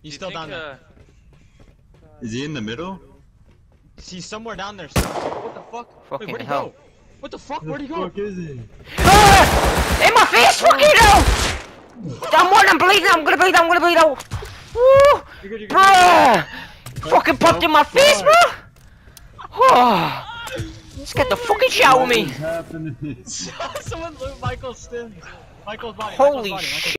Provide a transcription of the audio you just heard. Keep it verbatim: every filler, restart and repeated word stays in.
He's you still think, down there. uh, Is he in the middle? He's somewhere down there. Still. What the fuck? Fucking Wait, where'd he hell. go? What the fuck? Where Where'd he the go? fuck is he? Ah! In my face, fucking hell! I'm more than bleeding. I'm gonna bleed. I'm gonna bleed out. Woo! You're good, you're good. Bruh! Fucking popped in my face, bro. Oh. Let's get the fucking shit out of What me. is happening? Someone loot Michael's stims. Michael's body. Holy Michael's body. shit.